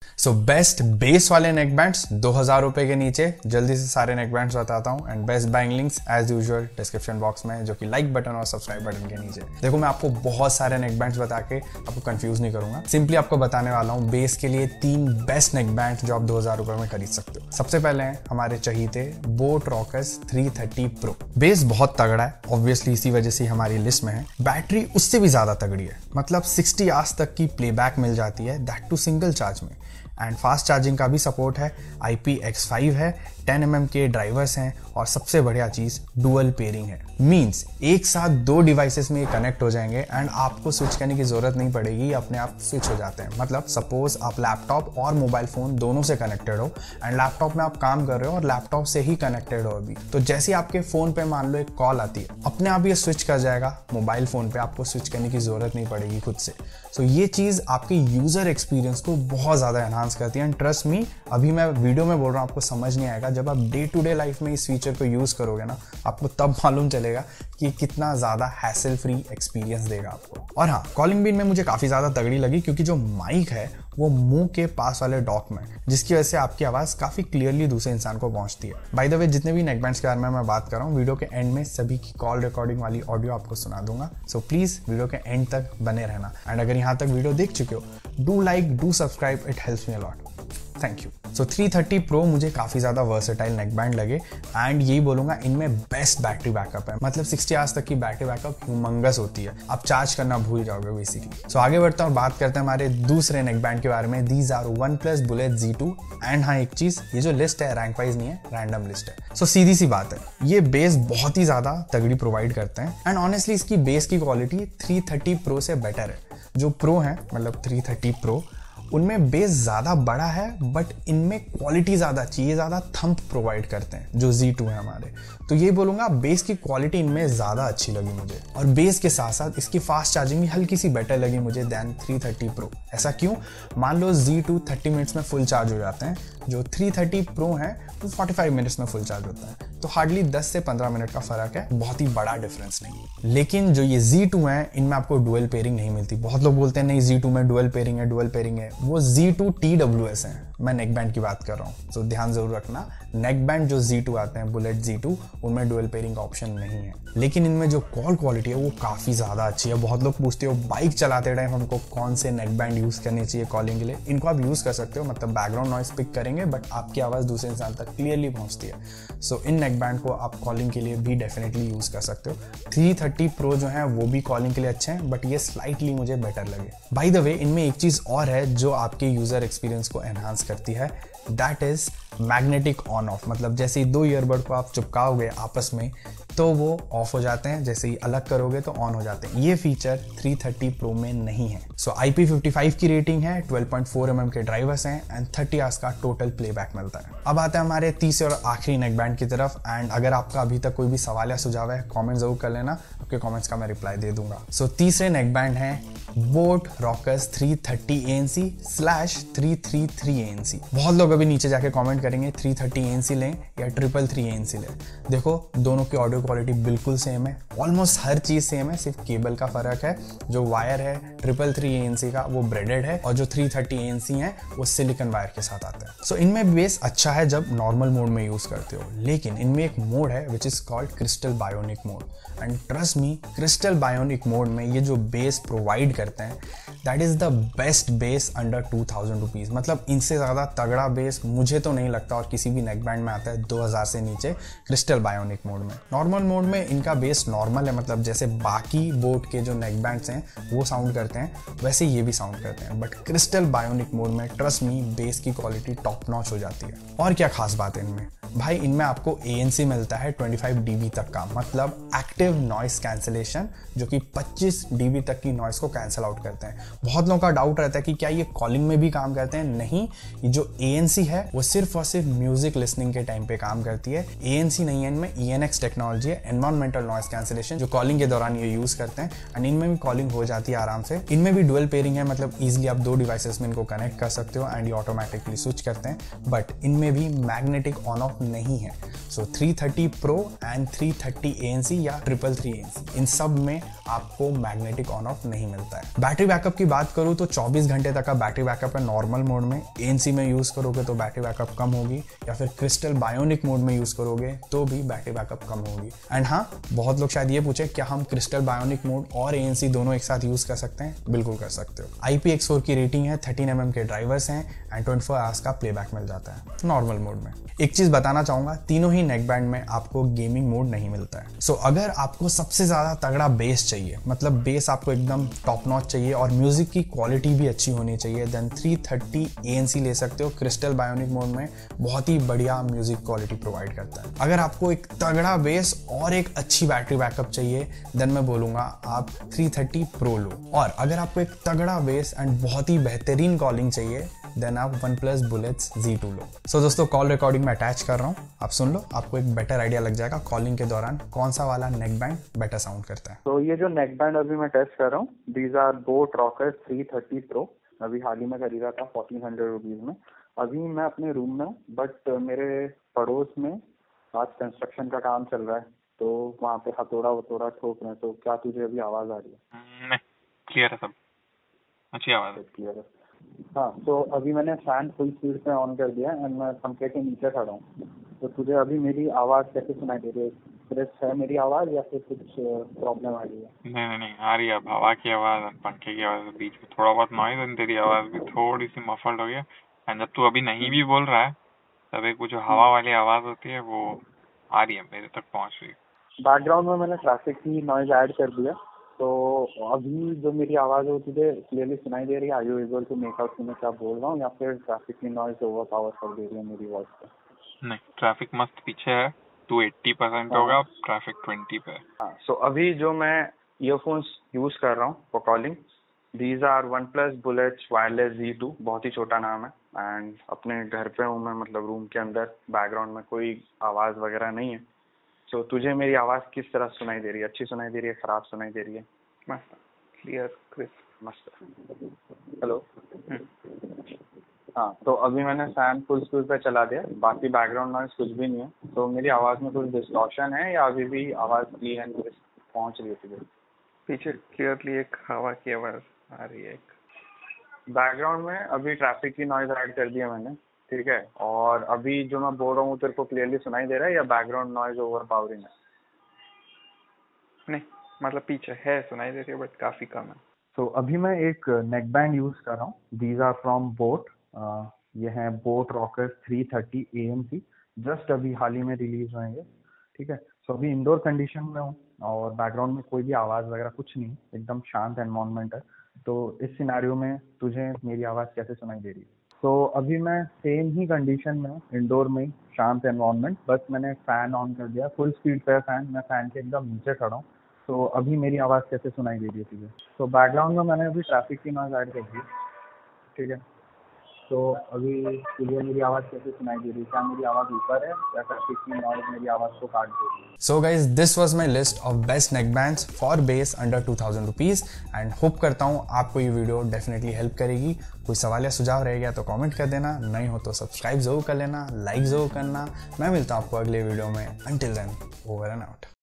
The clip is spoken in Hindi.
सो बेस्ट बेस वाले नेक बैंड्स 2000 रुपए के नीचे, जल्दी से सारे नेक बैंड्स बताता हूँ and best buying links as usual description box में, जो कि लाइक बटन और सब्सक्राइब बटन के नीचे। देखो मैं आपको बहुत सारे नेक बैंड्स बता के आपको कंफ्यूज नहीं करूंगा, सिंपली आपको बताने वाला हूँ बेस के लिए 3 बेस्ट नेक बैंड्स जो आप 2000 रुपए में खरीद सकते हो। सबसे पहले हैं हमारे चहीते बोट रॉकर्स 330 प्रो। बेस बहुत तगड़ा है, ऑब्वियसली इसी वजह से हमारी लिस्ट में है। बैटरी उससे भी ज्यादा तगड़ी है, मतलब 60 आवर्स तक की प्लेबैक मिल जाती है, दैट टू सिंगल चार्ज में। एंड फास्ट चार्जिंग का भी सपोर्ट है, IPX5 है, 10mm के ड्राइवर्स हैं और सबसे बढ़िया चीज डुअल पेयरिंग है। मींस एक साथ 2 डिवाइसेस में ये कनेक्ट हो जाएंगे एंड आपको स्विच करने की जरूरत नहीं पड़ेगी, अपने आप स्विच हो जाते हैं। मतलब सपोज आप लैपटॉप और मोबाइल फोन दोनों से कनेक्टेड हो एंड लैपटॉप में आप काम कर रहे हो और लैपटॉप से ही कनेक्टेड हो अभी, तो जैसे आपके फोन पे मान लो एक कॉल आती है, अपने आप ये स्विच कर जाएगा मोबाइल फोन पे, आपको स्विच करने की जरूरत नहीं पड़ेगी खुद से। सो ये चीज आपके यूजर एक्सपीरियंस को बहुत ज्यादा एनहांस करती है एंड ट्रस्ट मी, अभी मैं वीडियो में बोल रहा हूँ आपको समझ नहीं आएगा, जब आप डे टू डे लाइफ में इस फीचर को यूज करोगे ना, आपको तब मालूम चलेगा कि कितना ज्यादा हैसल फ्री एक्सपीरियंस देगा आपको। और हाँ, कॉलिंग बीन में मुझे काफी ज्यादा तगड़ी लगी क्योंकि जो माइक है वो मुंह के पास वाले डॉक में, जिसकी वजह से आपकी आवाज काफी क्लियरली दूसरे इंसान को पहुंचती है। बाय द वे, जितने भी नेक बैंड्स के बारे में मैं बात कर रहा हूँ, वीडियो के एंड में सभी की कॉल रिकॉर्डिंग वाली ऑडियो आपको सुना दूंगा, सो प्लीज वीडियो के एंड तक बने रहना। एंड अगर यहाँ तक वीडियो देख चुके हो, do like, do subscribe, it helps me a lot, thank you. So 330 pro मुझे काफी ज्यादा वर्सेटाइल नेक बैंड लगे एंड यही बोलूंगा इनमें बेस्ट बैटरी बैकअप है, मतलब 60 आवर्स तक की बैटरी बैकअप ह्यूमंगस होती है, आप चार्ज करना भूल जाओगे बेसिकली। सो आगे बढ़ते हैं और बात करते हैं हमारे दूसरे नेक बैंड के बारे में। These are OnePlus Bullet Z2 and हाँ एक चीज, ये जो लिस्ट है रैंक वाइज नहीं है, रैंडम लिस्ट है। सो सीधी सी बात है, ये बेस बहुत ही ज्यादा तगड़ी प्रोवाइड करते हैं एंड ऑनेस्टली इसकी बेस की क्वालिटी 330 प्रो से बेटर है। जो प्रो है मतलब 330 प्रो, उनमें बेस ज्यादा बड़ा है बट इनमें क्वालिटी ज्यादा अच्छी है, ज्यादा थंप प्रोवाइड करते हैं जो Z2 है हमारे। तो ये बोलूंगा बेस की क्वालिटी इनमें ज्यादा अच्छी लगी मुझे, और बेस के साथ साथ इसकी फास्ट चार्जिंग भी हल्की सी बेटर लगी मुझे देन 330 प्रो। ऐसा क्यों? मान लो Z2 30 मिनट्स में फुल चार्ज हो जाते हैं, जो 330 प्रो है वो 45 मिनट्स में फुल चार्ज होता है, तो हार्डली 10 से 15 मिनट का फर्क है, बहुत ही बड़ा डिफरेंस नहीं। लेकिन जो ये Z2 है, इनमें आपको डुअल पेयरिंग नहीं मिलती। बहुत लोग बोलते हैं नहीं Z2 में डुअल पेयरिंग है, डुअल पेयरिंग है, वो Z2 TWS है, मैं नेक बैंड की बात कर रहा हूँ, तो ध्यान जरूर रखना। नेक बैंड जो Z2 आते हैं, बुलेट Z2, उनमें डुअल पेयरिंग का ऑप्शन नहीं है, लेकिन इनमें जो कॉल क्वालिटी है वो काफी ज्यादा अच्छी है। बहुत लोग पूछते हो बाइक चलाते टाइम हमको कौन से नेक बैंड यूज करने चाहिए कॉलिंग के लिए, इनको आप यूज कर सकते हो, मतलब बैकग्राउंड नॉइस पिक करेंगे बट आपकी आवाज दूसरे इंसान तक क्लियरली पहुंचती है। सो इन नेक बैंड को आप कॉलिंग के लिए भी डेफिनेटली यूज कर सकते हो। 330 प्रो जो है वो भी कॉलिंग के लिए अच्छे हैं, बट ये स्लाइटली मुझे बेटर लगे। बाय द वे, इनमें एक चीज और है जो आपके यूजर एक्सपीरियंस को एनहांस करती है, that is magnetic on off. मतलब जैसे ही 2 ईयरबड को आप चिपकाओगे आपस में तो वो ऑफ हो जाते हैं, जैसे ही अलग करोगे तो ऑन हो जाते हैं। ये फीचर 330 प्रो में नहीं है। सो IP55 की रेटिंग है, 12.4mm के ड्राइवर्स हैं एंड 30 आवर्स का टोटल प्लेबैक मिलता है। अब आते हैं हमारे तीसरे और आखिरी नेक बैंड की तरफ एंड अगर आपका अभी तक कोई भी सवाल या सुझाव है कमेंट जरूर कर लेना, आपके कमेंट्स का मैं रिप्लाई दे दूंगा। सो तीसरे नेक बैंड है बोट रॉकर्स 330 ANC/333 ANC। बहुत लोग अभी नीचे जाके कमेंट करेंगे 330 ANC लें या 333 ANC लें। देखो दोनों की ऑडियो क्वालिटी बिल्कुल सेम है, ऑलमोस्ट हर चीज सेम है, सिर्फ केबल का फर्क है। जो वायर है 333 ANC का वो ब्रेडेड है और जो 330 ANC है वो सिलिकॉन वायर के साथ आता है। सो इनमें बेस अच्छा है जब नॉर्मल मोड में यूज करते हो, लेकिन इनमें एक मोड है which is called crystal bionic mode and trust me, crystal bionic mode में ये जो बेस प्रोवाइड करते हैं that is the best bass under 2000 rupees. मतलब इनसे ज्यादा तगड़ा बेस मुझे तो नहीं लगता और किसी भी नेक बैंड में आता है 2000 से नीचे क्रिस्टल बायोनिक मोड में। नॉर्मल मोड में इनका बेस नॉर्मल है, मतलब जैसे बाकी बोट के जो नेक बैंड्स हैं वो साउंड करते हैं वैसे ये भी साउंड करते हैं, बट क्रिस्टल बायोनिक मोड में ट्रस्ट मी बेस की क्वालिटी टॉप नॉच हो जाती है। और क्या खास बात है इनमें भाई, इनमें आपको ANC मिलता है 25 dB तक का, मतलब एक्टिव नॉइस कैंसिलेशन, जो कि 25 dB तक की नॉइस को कैंसिल आउट करते हैं। बहुत लोगों का डाउट रहता है कि क्या ये कॉलिंग में भी काम करते हैं। नहीं, ये जो ANC है वो सिर्फ और सिर्फ म्यूजिक लिसनिंग के टाइम पे काम करती है। ANC नहीं है इनमें, ENX टेक्नोलॉजी है, एनवायरमेंटल नॉइस कैंसिलेशन, जो कॉलिंग के दौरान ये यूज करते हैं एंड इनमें भी कॉलिंग हो जाती है आराम से। इनमें भी डुअल पेयरिंग है, मतलब इजिली आप 2 डिवाइसेस में इनको कनेक्ट कर सकते हो एंड ये ऑटोमेटिकली स्विच करते हैं, बट इनमें भी मैग्नेटिक ऑन ऑफ नहीं है। सो 330 Pro एंड 330 ANC या 333 ANC, इन सब में आपको मैग्नेटिक ऑन ऑफ नहीं मिलता है। बैटरी बैकअप की बात करूँ तो 24 घंटे तक का बैटरी बैकअप है नॉर्मल मोड में। ANC में यूज़ करोगे तो बैटरी बैकअप कम होगी, या फिर क्रिस्टल बायोनिक मोड में यूज़ करोगे तो भी बैटरी बैकअप कम होगी। एंड हाँ, बहुत लोग शायद ये पूछे क्या हम क्रिस्टल बायोनिक मोड और ANC दोनों एक साथ यूज़ कर सकते हैं? बिल्कुल कर सकते हो। IPX4 की रेटिंग है, 13 mm के ड्राइवर्स हैं एंड 24 आवर्स का प्लेबैक मिल जाता है नॉर्मल मोड में। एक चीज़ बताना चाहूँगा, तीनों ही नेक बैंड में आपको गेमिंग मोड नहीं मिलता है। सो अगर आपको सबसे ज़्यादा तगड़ा बेस चाहिए, मतलब बेस आपको एकदम टॉप नॉच चाहिए और म्यूजिक की क्वालिटी भी अच्छी होनी चाहिए, देन 330 ANC ले सकते हो। क्रिस्टल बायोनिक मोड में बहुत ही बढ़िया म्यूजिक क्वालिटी प्रोवाइड करता है। अगर आपको एक तगड़ा बेस और एक अच्छी बैटरी बैकअप चाहिए, देन मैं बोलूँगा आप 330 Pro लो। और अगर आपको एक तगड़ा बेस एंड बहुत ही बेहतरीन कॉलिंग चाहिए, देन आप OnePlus Bullets Z2 लो। सो दोस्तों, कॉल रिकॉर्डिंग में अटैच कर रहा हूँ, आप सुन लो, आपको एक बेटर आइडिया लग जाएगा कॉलिंग के दौरान कौन सा वाला नेक बैंड बेटर साउंड करता है। तो ये जो नेक बैंड अभी मैं टेस्ट कर रहा हूँ, these are boat rocker 330 Pro। अभी हाल ही में खरीदा था 1400 रुपीज में। अभी मैं अपने रूम में हूँ, बट मेरे पड़ोस में आज कंस्ट्रक्शन का काम चल रहा है, तो वहाँ पे हथौड़ा वथौड़ा ठोक रहे हैं। तो क्या तुझे अभी आवाज आ रही है? नहीं, क्लियर है सब, अच्छी आवाज है। क्लियर है। हाँ, तो अभी मैंने फैन फुल स्पीड पे ऑन कर दिया एंड मैं पंखे के नीचे खड़ा हूँ। तो तुझे अभी मेरी आवाज कैसे सुनाई दे रही है? फ्रेश है मेरी आवाज या फिर कुछ प्रॉब्लम आ रही है? नहीं आ रही है। अब हवा की आवाज और पंखे की आवाज बीच में थोड़ा बहुत नॉइज है, तेरी आवाज भी थोड़ी सी मफल्ड हो गई है। एंड जब तू अभी नहीं भी बोल रहा है, तब एक वो जो हवा वाली आवाज होती है वो आ रही है, मेरे तक पहुंच रही है। बैकग्राउंड में मैंने ट्रैफिक की नॉइज ऐड कर दिया, तो अभी जो मेरी आवाज है वो तुझे क्लियरली सुनाई दे रही है? Are you able to make out कि मैं क्या बोल रहा हूँ, या फिर ट्रैफिक की नॉइज ओवर पावर कर दे रही है मेरी वॉइस पे? नहीं, ट्रैफिक मस्त पीछे है, तू 80% होगा, ट्रैफिक 20 पे है। हाँ, सो अभी जो मैं ईयरफोन्स यूज कर रहा हूँ for calling, these are OnePlus Bullets Wireless Z2। बहुत ही छोटा नाम है एंड अपने घर पे हूँ मैं, मतलब रूम के अंदर। बैकग्राउंड में कोई आवाज वगैरह नहीं है। सो तुझे मेरी आवाज किस तरह सुनाई दे रही है? अच्छी सुनाई दे रही है, खराब सुनाई दे रही है? मस्त, क्लियर, क्रिस्प, मस्त। हेलो। हाँ, तो अभी मैंने फैन फुल स्पीड पे चला दिया, बाकी बैकग्राउंड नॉइज कुछ भी नहीं है। तो मेरी आवाज में कुछ डिस्टॉर्शन है या अभी भी आवाज क्लीन एंड पहुंच रही है तुझे? पीछे क्लियरली एक हवा की आवाज आ रही है। एक बैकग्राउंड में अभी ट्रैफिक की नॉइज ऐड कर दी है मैंने, ठीक है। और अभी जो मैं बोल रहा हूँ तेरे को क्लियरली सुनाई दे रहा है या बैकग्राउंड नॉइज ओवर पावरिंग है? नहीं, मतलब पीछे है, सुनाई दे रही है, बट काफी कम है। तो अभी मैं एक नेक बैंड यूज कर रहा हूँ, दीज आर फ्रॉम बोट। ये है बोट रॉकर 330 ANC, जस्ट अभी हाल ही में रिलीज हुए, ठीक है। सो अभी इंडोर कंडीशन में हूँ और बैकग्राउंड में कोई भी आवाज वगैरह कुछ नहीं, एकदम शांत एनवायरनमेंट है। तो इस सिनेरियो में तुझे मेरी आवाज कैसे सुनाई दे रही है? तो अभी मैं सेम ही कंडीशन में हूँ, इंडोर में, शांत एनवायरनमेंट, बस मैंने फैन ऑन कर दिया, फुल स्पीड पे फैन, मैं फैन के एकदम नीचे खड़ा हूँ। तो अभी मेरी आवाज़ कैसे सुनाई दे रही है तुझे? तो बैकग्राउंड में मैंने अभी ट्रैफिक की नॉइज ऐड कर दी, ठीक है। तो अभी तुझे मेरी आवाज़ कैसे सुनाई दे रही है? क्या मेरी आवाज़ ऊपर है या ट्रैफिक की नॉइज मेरी आवाज़ को काट दे रही है? So guys, this was my list of best neck bands for bass under 2000 rupees and hope करता हूँ आपको ये वीडियो डेफिनेटली हेल्प करेगी। कोई सवाल या सुझाव रह गया तो कमेंट कर देना, नहीं हो तो सब्सक्राइब जरूर कर लेना, लाइक जरूर करना। मैं मिलता हूँ आपको अगले वीडियो में। Until then, over and out.